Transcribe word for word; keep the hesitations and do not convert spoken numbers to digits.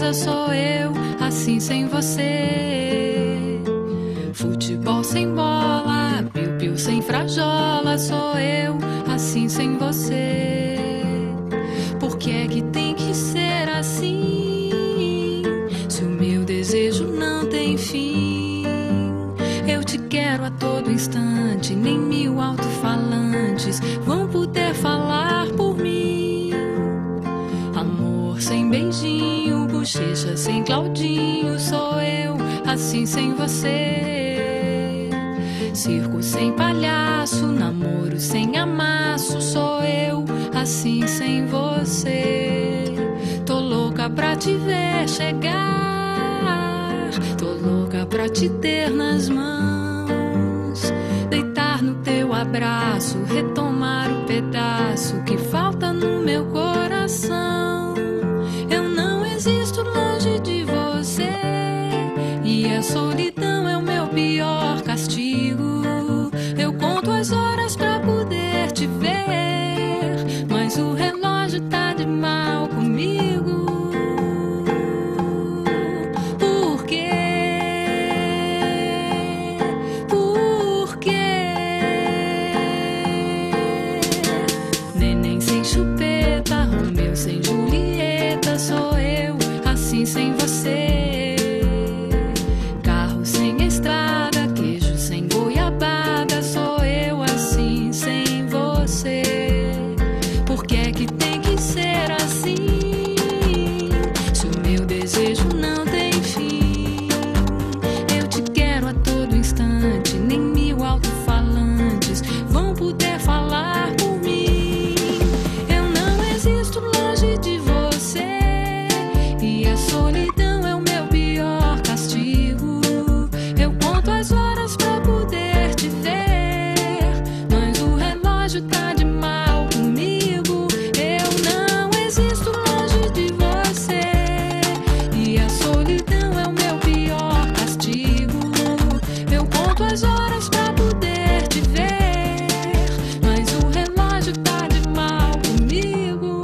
casa sou eu, assim sem você. Futebol sem bola, piu-piu sem frajola, sou eu, assim sem você. Por que é que tem que ser assim? Se o meu desejo não tem fim, eu te quero a todo instante, nem mil alto-falantes vão poder falar por mim. Amor sem beijinho, bochecha sem Claudinho, sou eu, assim sem você. Circo sem palhaço, namoro sem amasso, sou eu, assim sem você. Tô louca pra te ver chegar, tô louca pra te ter nas mãos, deitar no teu abraço, retomar o pedaço que falta no meu coração. Eu não existo longe de você, e a solidão é o meu pior castigo. Eu conto as horas pra poder te ver, mas o relógio tá de mal comigo. Por quê? Por quê? Neném sem chupeta, Romeu sem Julieta, sou eu, assim sem você. Carro sem estrada, queijo sem goiabada, sou eu, assim sem você. Por que é que tem que ser assim? Se o meu desejo não tem fim, eu te quero a todo instante, nem mil alto-falantes vão poder falar por mim. Eu não existo longe de você, e a solidão é o meu pior castigo. Eu conto as horas pra poder te ver, mas o relógio tá de mal comigo. Eu não existo longe de você, e a solidão é o meu pior castigo. Eu conto as horas pra poder te ver, mas o relógio tá de mal comigo.